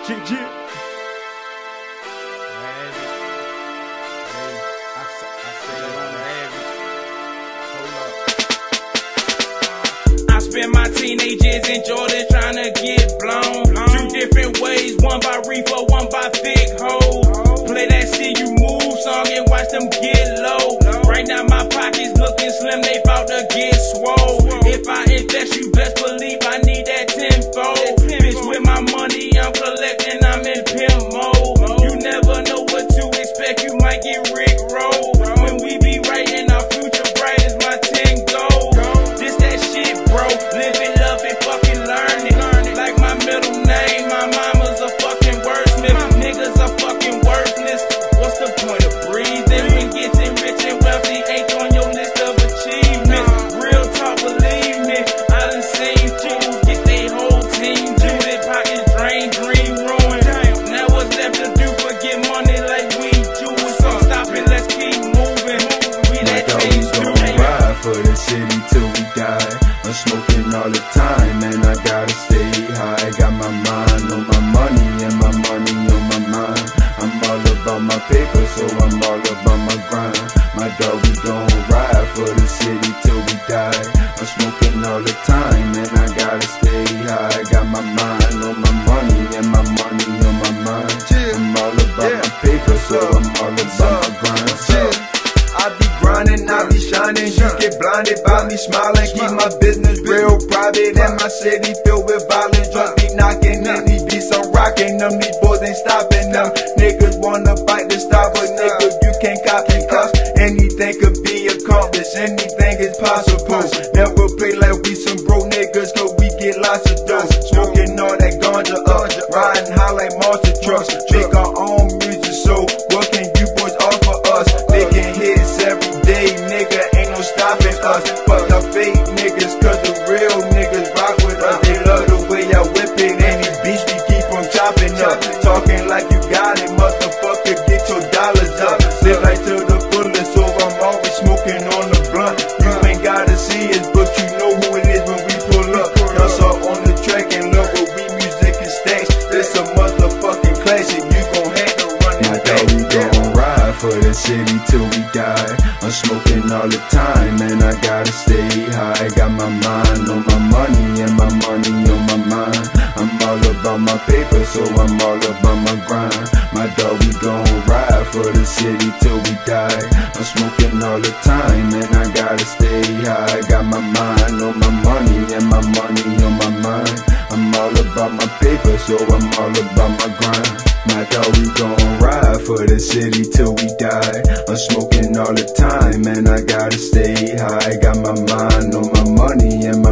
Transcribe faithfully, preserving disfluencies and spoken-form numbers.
G G. I spent my teenage years in Jordan trying to get blown. Two different ways, one by reefer, one by thick hoe. Play that See You Move song and watch them get low. Right now my pockets looking slim, they bout to get swole. If I invest, you best believe I need that tenfold. Bitch, with my money I'm collecting, I'm in pimp mode. You never know what to expect, you might get Rick rolled. When we be writing our future bright as my ten gold. This that shit, bro, live it, love it, fucking learn it. Like my middle name, my mama's a fucking wordsmith. Niggas are fucking worthless. What's the point of breathing when getting rich and wealthy ain't on your list of achievements? Real talk, believe me, I done seen fools get they whole team juded, pockets drained, dream ruined. Now what's left to do but get money like we do it? So stop it, let's keep moving. We that change gon' ride for the city till we die. I'm smoking all the time and I gotta stay high. Got my mind on my money and my money on my mind. I'm all about my paper, so I'm all about my grind. My dog, we gon' ride for the city till we die. I'm smoking all the time and I gotta stay high. Got my mind on my money and my money on my mind. I'm all about my paper, so I'm all about my grind. I be grinding, I be shining. You get blinded by me smiling. Keep my business real private and my city filled with violence. Drums be knocking and these beats I'm rocking them. These boys ain't stopping them. Niggas wanna fight to stop us, nigga. You can't copy us. Anything could be accomplished, anything is possible. Never play like we some broke niggas, cause we get lots of dough. Smoking all that ganja up, riding high like monster trucks. Make our own music, so what can you boys offer us? Making hits every day, nigga, ain't no stopping us. Fuck the fake niggas, cause the real niggas rock with us. They love the way I whip it, and these beats we keep on chopping up. Talking like you got it, motherfucker, get your dollars up. Live like to the fullest, so I'm always smoking on the blunt. You ain't gotta see us, but you know who it is when we pull up. Y'all saw on the track and look what we music is stacks. This a motherfucking classic, you gon' have to run it back. We gon' ride for the city till we die. I'm smoking all the time and I gotta stay high. Got my mind on my money and my money on my mind. I'm all about my paper, so I'm all about my grind. My dog, we gon' ride for the city till we die. I'm smoking all the time and I gotta stay high. Got my mind on my money and my money on my mind. I'm all about my paper, so I'm all about my grind. My dog, we gon' ride for the city till we die. I'm smoking all the time and I gotta stay high. Got my mind on my money and